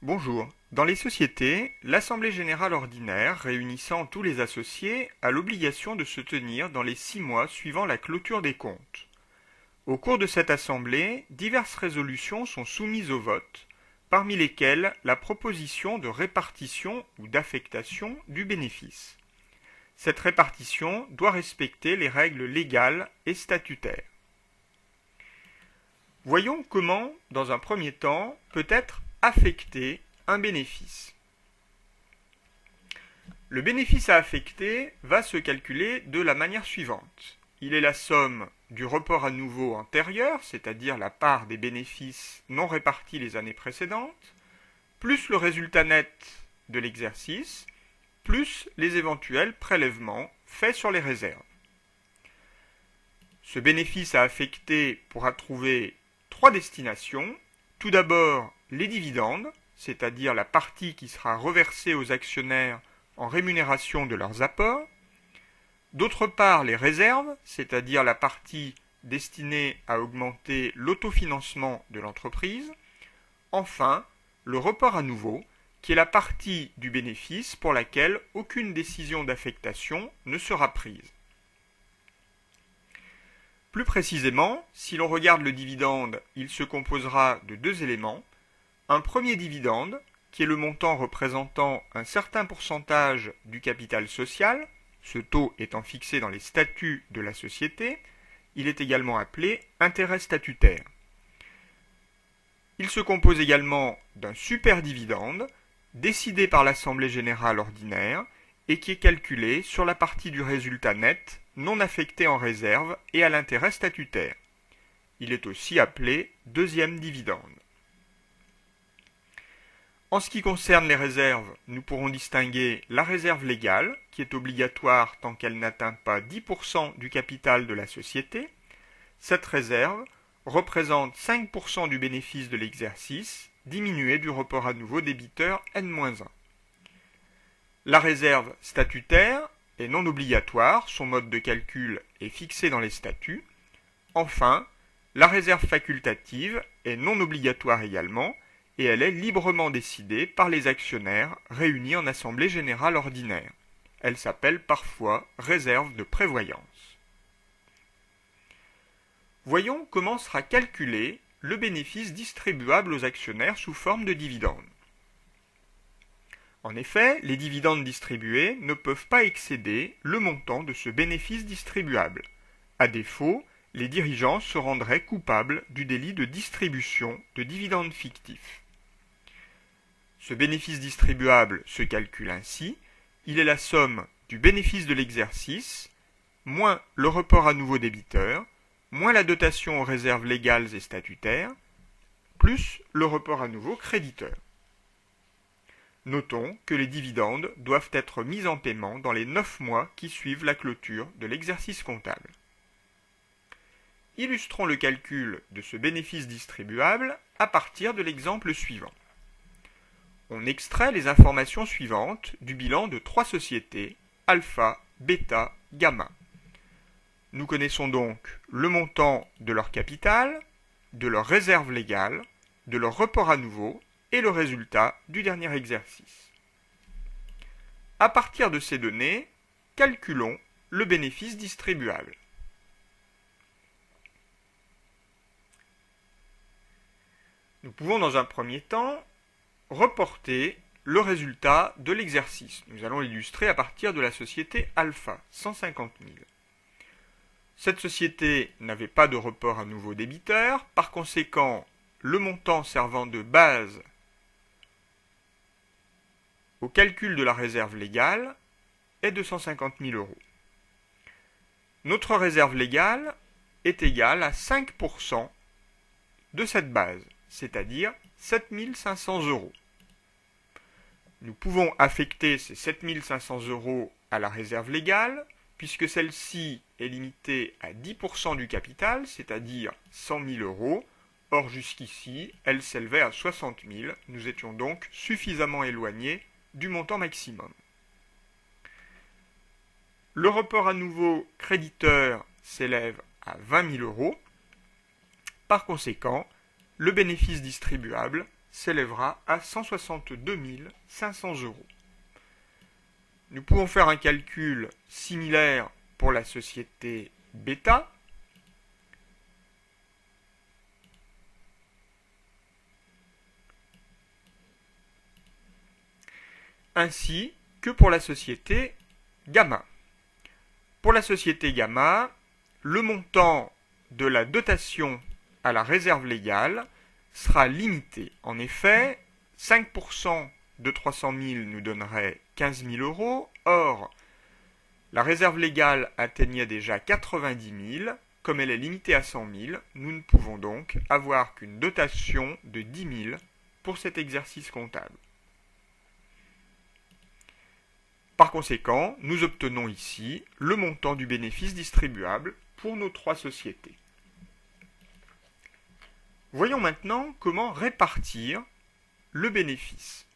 Bonjour. Dans les sociétés, l'Assemblée générale ordinaire, réunissant tous les associés, a l'obligation de se tenir dans les 6 mois suivant la clôture des comptes. Au cours de cette assemblée, diverses résolutions sont soumises au vote, parmi lesquelles la proposition de répartition ou d'affectation du bénéfice. Cette répartition doit respecter les règles légales et statutaires. Voyons comment, dans un premier temps, peut être affecter un bénéfice. Le bénéfice à affecter va se calculer de la manière suivante. Il est la somme du report à nouveau antérieur, c'est-à-dire la part des bénéfices non répartis les années précédentes, plus le résultat net de l'exercice, plus les éventuels prélèvements faits sur les réserves. Ce bénéfice à affecter pourra trouver 3 destinations. Tout d'abord, les dividendes, c'est-à-dire la partie qui sera reversée aux actionnaires en rémunération de leurs apports. D'autre part, les réserves, c'est-à-dire la partie destinée à augmenter l'autofinancement de l'entreprise. Enfin, le report à nouveau, qui est la partie du bénéfice pour laquelle aucune décision d'affectation ne sera prise. Plus précisément, si l'on regarde le dividende, il se composera de 2 éléments. Un premier dividende, qui est le montant représentant un certain pourcentage du capital social, ce taux étant fixé dans les statuts de la société. Il est également appelé intérêt statutaire. Il se compose également d'un superdividende, décidé par l'Assemblée générale ordinaire, et qui est calculé sur la partie du résultat net non affecté en réserve et à l'intérêt statutaire. Il est aussi appelé deuxième dividende. En ce qui concerne les réserves, nous pourrons distinguer la réserve légale, qui est obligatoire tant qu'elle n'atteint pas 10% du capital de la société. Cette réserve représente 5% du bénéfice de l'exercice, diminué du report à nouveau débiteur N-1. La réserve statutaire est non obligatoire, son mode de calcul est fixé dans les statuts. Enfin, la réserve facultative est non obligatoire également, et elle est librement décidée par les actionnaires réunis en assemblée générale ordinaire. Elle s'appelle parfois réserve de prévoyance. Voyons comment sera calculé le bénéfice distribuable aux actionnaires sous forme de dividendes. En effet, les dividendes distribués ne peuvent pas excéder le montant de ce bénéfice distribuable. À défaut, les dirigeants se rendraient coupables du délit de distribution de dividendes fictifs. Ce bénéfice distribuable se calcule ainsi. Il est la somme du bénéfice de l'exercice, moins le report à nouveau débiteur, moins la dotation aux réserves légales et statutaires, plus le report à nouveau créditeur. Notons que les dividendes doivent être mis en paiement dans les 9 mois qui suivent la clôture de l'exercice comptable. Illustrons le calcul de ce bénéfice distribuable à partir de l'exemple suivant. On extrait les informations suivantes du bilan de 3 sociétés, alpha, bêta, gamma. Nous connaissons donc le montant de leur capital, de leur réserve légale, de leur report à nouveau et le résultat du dernier exercice. À partir de ces données, calculons le bénéfice distribuable. Nous pouvons dans un premier temps reporter le résultat de l'exercice. Nous allons l'illustrer à partir de la société alpha, 150 000. Cette société n'avait pas de report à nouveau débiteur, par conséquent, le montant servant de base au calcul de la réserve légale est de 150 000 euros. Notre réserve légale est égale à 5% de cette base, c'est-à-dire 7 500 euros. Nous pouvons affecter ces 7 500 euros à la réserve légale, puisque celle-ci est limitée à 10% du capital, c'est-à-dire 100 000 euros. Or, jusqu'ici, elle s'élevait à 60 000. Nous étions donc suffisamment éloignés du montant maximum. Le report à nouveau créditeur s'élève à 20 000 euros. Par conséquent, le bénéfice distribuable s'élèvera à 162 500 euros. Nous pouvons faire un calcul similaire pour la société Beta. Ainsi que pour la société Gamma. Pour la société Gamma, le montant de la dotation à la réserve légale sera limité. En effet, 5% de 300 000 nous donnerait 15 000 euros. Or, la réserve légale atteignait déjà 90 000. Comme elle est limitée à 100 000, nous ne pouvons donc avoir qu'une dotation de 10 000 pour cet exercice comptable. Par conséquent, nous obtenons ici le montant du bénéfice distribuable pour nos trois sociétés. Voyons maintenant comment répartir le bénéfice.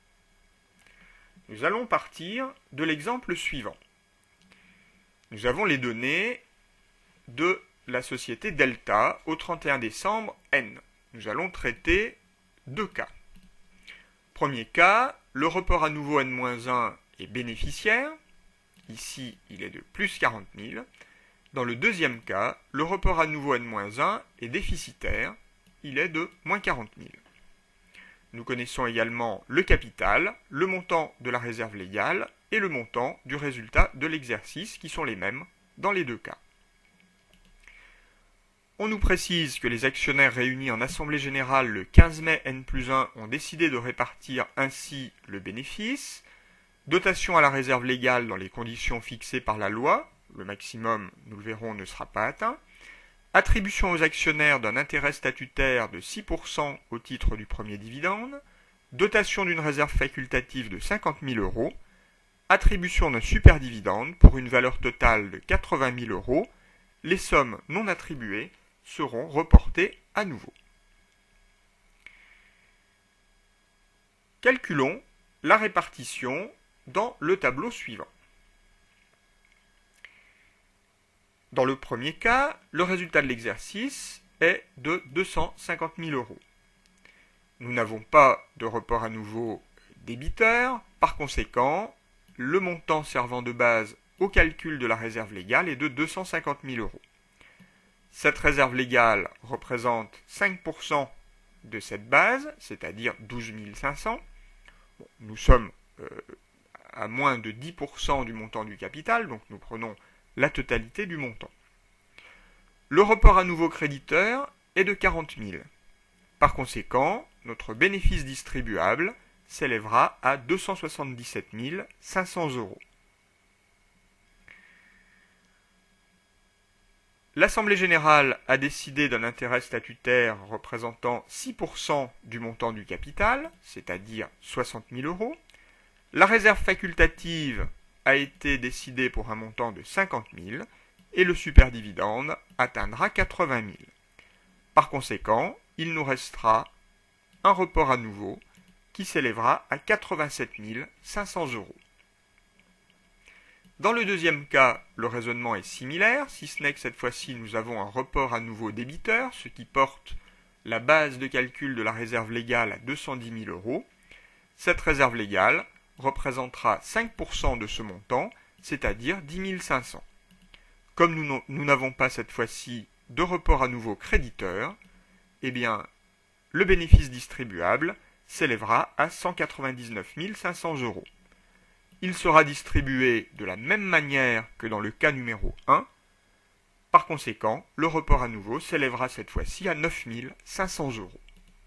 Nous allons partir de l'exemple suivant. Nous avons les données de la société Delta au 31 décembre N. Nous allons traiter deux cas. Premier cas, le report à nouveau N-1 est bénéficiaire. Ici, il est de plus 40 000. Dans le deuxième cas, le report à nouveau N-1 est déficitaire. Il est de moins 40 000. Nous connaissons également le capital, le montant de la réserve légale et le montant du résultat de l'exercice qui sont les mêmes dans les deux cas. On nous précise que les actionnaires réunis en assemblée générale le 15 mai N+1 ont décidé de répartir ainsi le bénéfice. Dotation à la réserve légale dans les conditions fixées par la loi. Le maximum, nous le verrons, ne sera pas atteint. Attribution aux actionnaires d'un intérêt statutaire de 6% au titre du premier dividende. Dotation d'une réserve facultative de 50 000 euros. Attribution d'un superdividende pour une valeur totale de 80 000 euros. Les sommes non attribuées seront reportées à nouveau. Calculons la répartition dans le tableau suivant. Dans le premier cas, le résultat de l'exercice est de 250 000 euros. Nous n'avons pas de report à nouveau débiteur, par conséquent, le montant servant de base au calcul de la réserve légale est de 250 000 euros. Cette réserve légale représente 5% de cette base, c'est-à-dire 12 500. Bon, nous sommes à moins de 10% du montant du capital, donc nous prenons la totalité du montant. Le report à nouveau créditeur est de 40 000. Par conséquent, notre bénéfice distribuable s'élèvera à 277 500 euros. L'Assemblée générale a décidé d'un intérêt statutaire représentant 6% du montant du capital, c'est-à-dire 60 000 euros. La réserve facultative a été décidée pour un montant de 50 000 et le superdividende atteindra 80 000. Par conséquent, il nous restera un report à nouveau qui s'élèvera à 87 500 euros. Dans le deuxième cas, le raisonnement est similaire, si ce n'est que cette fois-ci nous avons un report à nouveau débiteur, ce qui porte la base de calcul de la réserve légale à 210 000 euros. Cette réserve légale représentera 5% de ce montant, c'est-à-dire 10 500. Comme nous n'avons pas cette fois-ci de report à nouveau créditeur, eh bien, le bénéfice distribuable s'élèvera à 199 500 euros. Il sera distribué de la même manière que dans le cas numéro 1. Par conséquent, le report à nouveau s'élèvera cette fois-ci à 9 500 euros.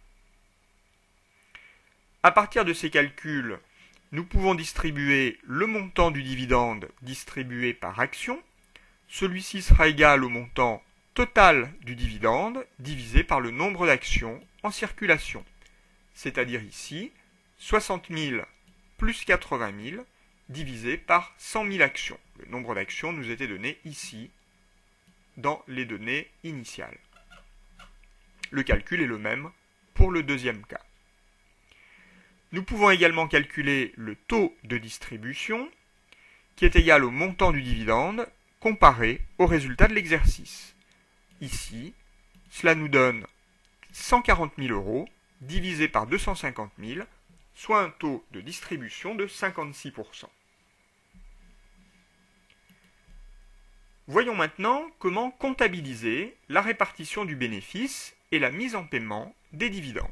À partir de ces calculs, nous pouvons distribuer le montant du dividende distribué par action. Celui-ci sera égal au montant total du dividende divisé par le nombre d'actions en circulation. C'est-à-dire ici, 60 000 plus 80 000 divisé par 100 000 actions. Le nombre d'actions nous était donné ici dans les données initiales. Le calcul est le même pour le deuxième cas. Nous pouvons également calculer le taux de distribution qui est égal au montant du dividende comparé au résultat de l'exercice. Ici, cela nous donne 140 000 euros divisé par 250 000, soit un taux de distribution de 56%. Voyons maintenant comment comptabiliser la répartition du bénéfice et la mise en paiement des dividendes.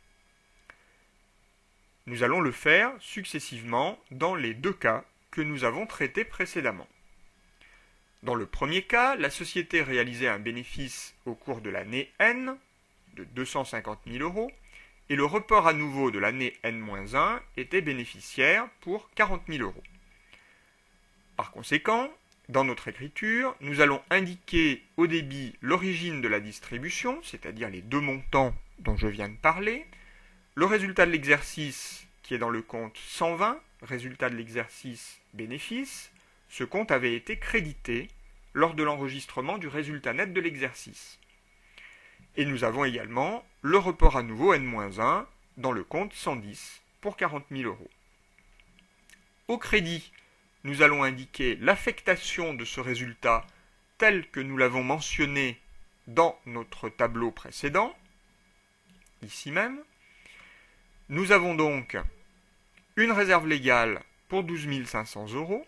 Nous allons le faire successivement dans les deux cas que nous avons traités précédemment. Dans le premier cas, la société réalisait un bénéfice au cours de l'année N de 250 000 euros et le report à nouveau de l'année N-1 était bénéficiaire pour 40 000 euros. Par conséquent, dans notre écriture, nous allons indiquer au débit l'origine de la distribution, c'est-à-dire les deux montants dont je viens de parler, le résultat de l'exercice qui est dans le compte 120, résultat de l'exercice bénéfice, ce compte avait été crédité lors de l'enregistrement du résultat net de l'exercice. Et nous avons également le report à nouveau N-1 dans le compte 110 pour 40 000 euros. Au crédit, nous allons indiquer l'affectation de ce résultat tel que nous l'avons mentionné dans notre tableau précédent, ici même. Nous avons donc une réserve légale pour 12 500 euros,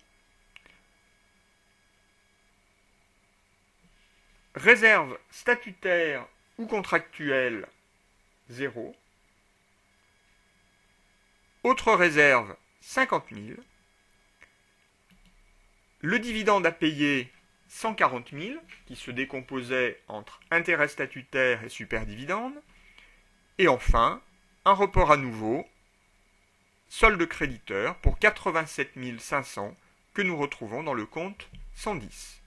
réserve statutaire ou contractuelle 0, autre réserve 50 000, le dividende à payer 140 000 qui se décomposait entre intérêt statutaire et superdividende, et enfin un report à nouveau, solde créditeur pour 87 500 que nous retrouvons dans le compte 110.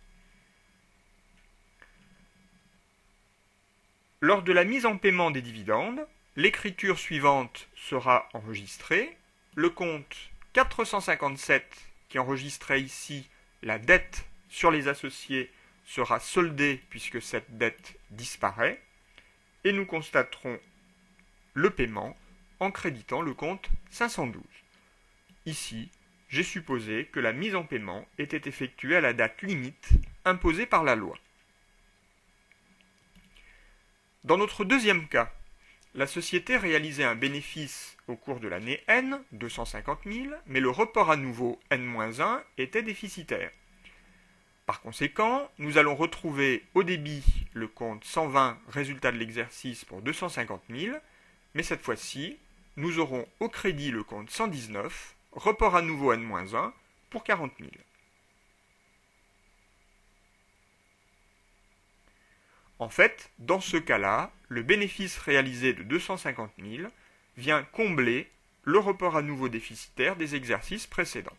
Lors de la mise en paiement des dividendes, l'écriture suivante sera enregistrée. Le compte 457 qui enregistrait ici la dette sur les associés sera soldé puisque cette dette disparaît. Et nous constaterons le paiement en créditant le compte 512. Ici, j'ai supposé que la mise en paiement était effectuée à la date limite imposée par la loi. Dans notre deuxième cas, la société réalisait un bénéfice au cours de l'année N, 250 000, mais le report à nouveau N-1 était déficitaire. Par conséquent, nous allons retrouver au débit le compte 120, résultat de l'exercice pour 250 000, mais cette fois-ci, nous aurons au crédit le compte 119, report à nouveau N-1 pour 40 000. En fait, dans ce cas-là, le bénéfice réalisé de 250 000 vient combler le report à nouveau déficitaire des exercices précédents.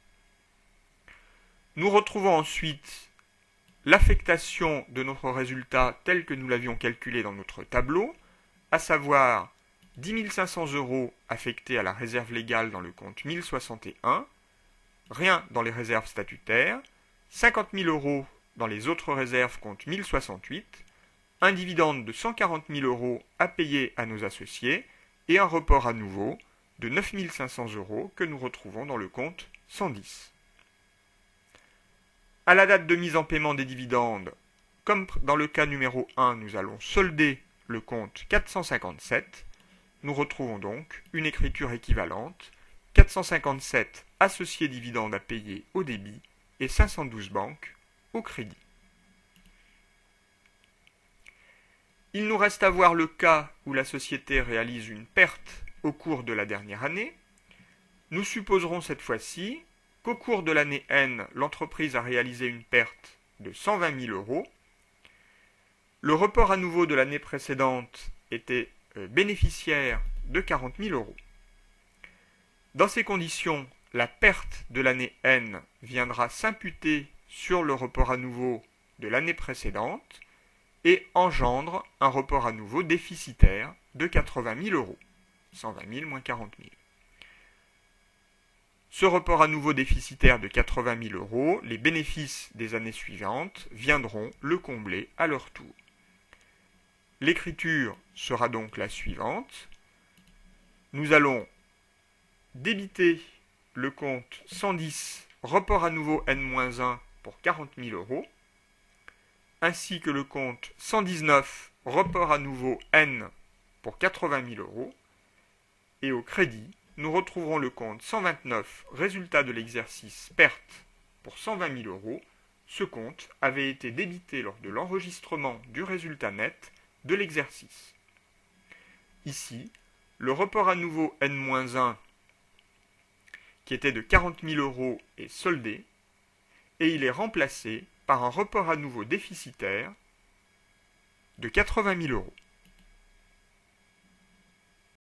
Nous retrouvons ensuite l'affectation de notre résultat tel que nous l'avions calculé dans notre tableau, à savoir 10 500 euros affectés à la réserve légale dans le compte 1061, rien dans les réserves statutaires, 50 000 euros dans les autres réserves compte 1068, un dividende de 140 000 euros à payer à nos associés et un report à nouveau de 9 500 euros que nous retrouvons dans le compte 110. À la date de mise en paiement des dividendes, comme dans le cas numéro 1, nous allons solder le compte 457. Nous retrouvons donc une écriture équivalente, 457 associés dividendes à payer au débit et 512 banques au crédit. Il nous reste à voir le cas où la société réalise une perte au cours de la dernière année. Nous supposerons cette fois-ci qu'au cours de l'année N, l'entreprise a réalisé une perte de 120 000 euros. Le report à nouveau de l'année précédente était bénéficiaire de 40 000 euros. Dans ces conditions, la perte de l'année N viendra s'imputer sur le report à nouveau de l'année précédente et engendre un report à nouveau déficitaire de 80 000 euros. 120 000 moins 40 000. Ce report à nouveau déficitaire de 80 000 euros, les bénéfices des années suivantes viendront le combler à leur tour. L'écriture sera donc la suivante. Nous allons débiter le compte 110, report à nouveau N-1 pour 40 000 euros, ainsi que le compte 119, report à nouveau N pour 80 000 euros. Et au crédit, nous retrouverons le compte 129, résultat de l'exercice perte pour 120 000 euros. Ce compte avait été débité lors de l'enregistrement du résultat net de l'exercice. Ici, le report à nouveau N-1 qui était de 40 000 euros est soldé et il est remplacé par un report à nouveau déficitaire de 80 000 euros.